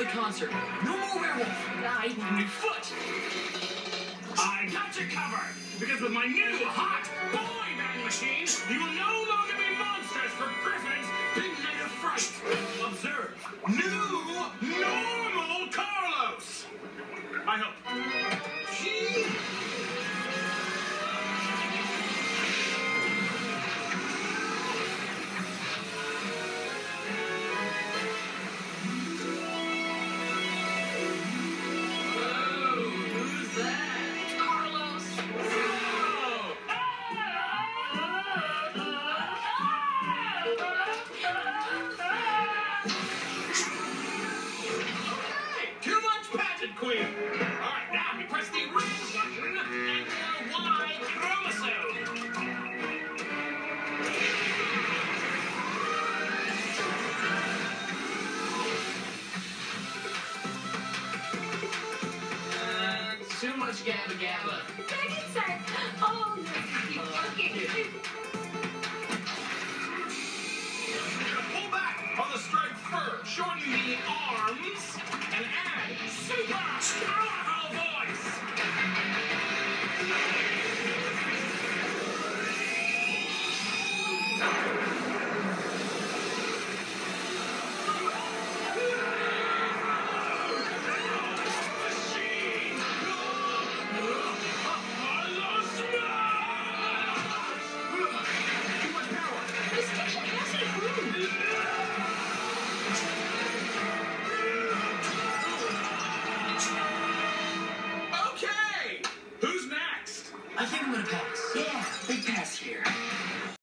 the concert. No more werewolf. I need my foot. I got you covered, because with my new hot boy band machine, you will no longer be monsters for Griffin's big night of fright. Observe, new, normal Carlos. I hope. Gee. Queen. All right, now we press the red button and your Y chromosome. Too much gabba gabba. Megan said, oh, no. Okay. Pull back on the striped fur, shorten the arms, and add super strong.